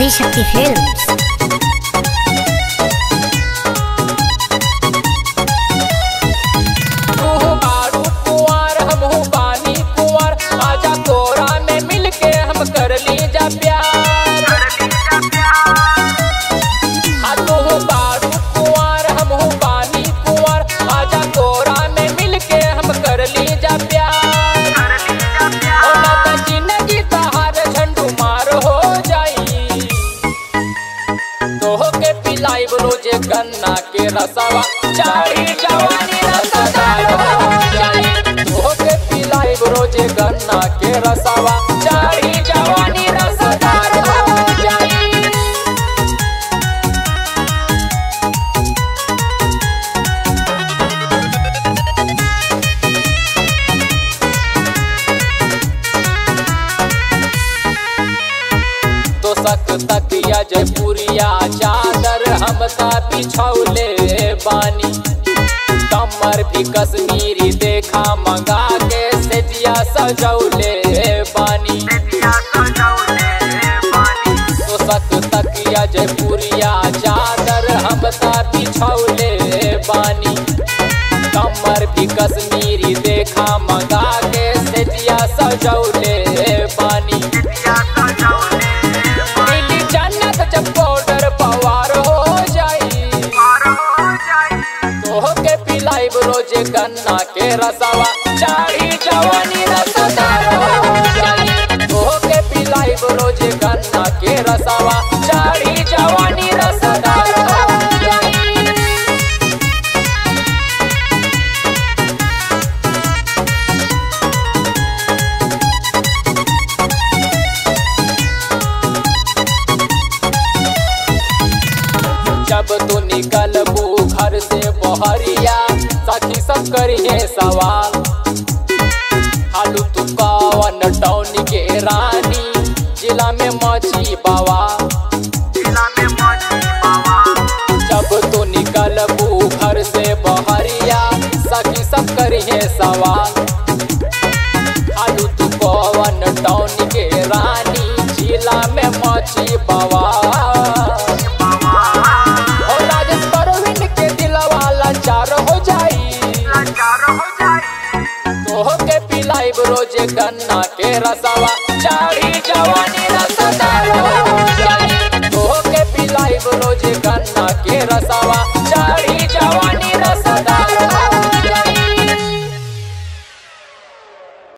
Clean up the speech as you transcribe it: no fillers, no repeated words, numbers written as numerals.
Adishakti films. रोजे गन्ना के रसवा चारी जवानी रसदार हो जाई। तोहके पिलाइब रोजे गन्ना के रसवा चारी जवानी रसदार हो जाई। तो सक तकिया जयपुरिया चादर हमका बिछौले बानी। कमर भी कश्मीरी देखा मंगा के सेजिया सजौले बानी। तो सक तकिया जयपुरिया चादर हमका बिछौले बानी। कमर भी कश्मीरी देखा मंगा के सेजिया सजौले बानी। रोजे गन्ना के रसवा चारी जवानी रसदार हो जाई। तोहके पिलाइब रोजे गन्ना के रसवा चारी जवानी रसदार हो जाई। जब तू निकलबू घर से बहरिया साथी सब करिए सवाल। हालू तू कवन टौनी के रानी जिला में मची बावा। जब तू निकलबू घर से बहरिया सखी सब करिए सवाल। हालू तू कवन टौनी के रानी जिला में मची बावा। तोहके पिलाइब रोजे गन्ना के रसवा चारी जवानी रसदार हो जाई। तोहके पिलाइब रोजे गन्ना के रसवा चारी